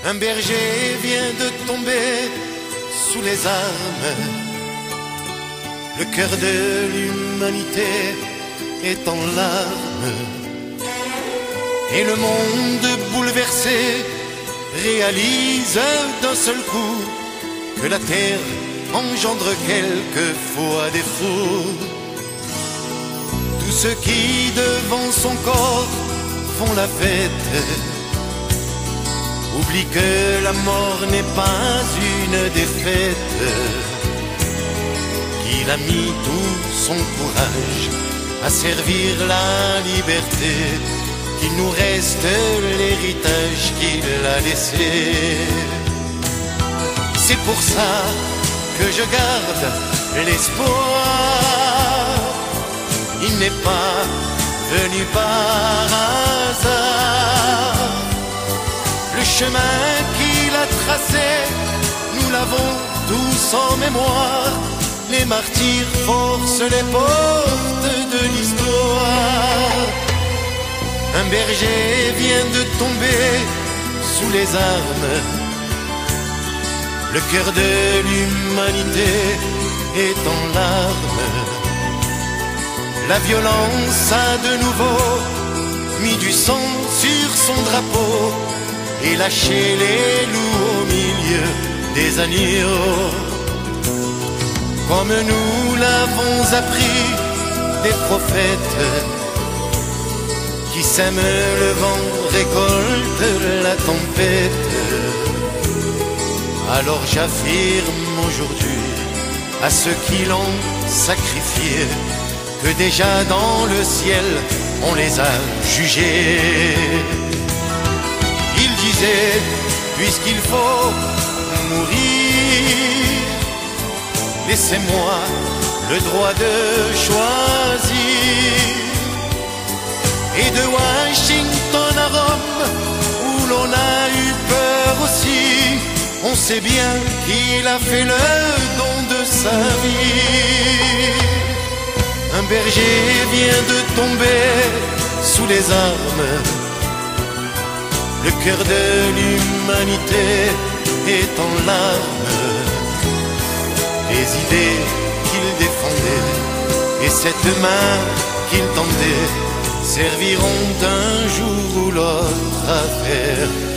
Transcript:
Un berger vient de tomber sous les armes. Le cœur de l'humanité est en larmes. Et le monde bouleversé réalise d'un seul coup que la terre engendre quelquefois des fous. Tous ceux qui devant son corps font la fête oublient que la mort n'est pas une défaite, qu'il a mis tout son courage à servir la liberté, qu'il nous reste l'héritage qu'il a laissé. C'est pour ça que je garde l'espoir. Il n'est pas venu par hasard. Le chemin qu'il a tracé, nous l'avons tous en mémoire. Les martyrs forcent les portes de l'histoire. Un berger vient de tomber sous les armes. Le cœur de l'humanité est en larmes. La violence a de nouveau mis du sang sur son drapeau et lâché les loups au milieu des agneaux. Comme nous l'avons appris des prophètes, qui sème le vent récolte la tempête. Alors j'affirme aujourd'hui à ceux qui l'ont sacrifié que déjà dans le ciel on les a jugés. Il disait, puisqu'il faut mourir, laissez-moi le droit de choisir. Et de Washington à Rome, où l'on a eu peur aussi, on sait bien qu'il a fait le don de sa vie. Un berger vient de tomber sous les armes. Le cœur de l'humanité est en larmes. Les idées qu'il défendait et cette main qu'il tendait serviront un jour ou l'autre à faire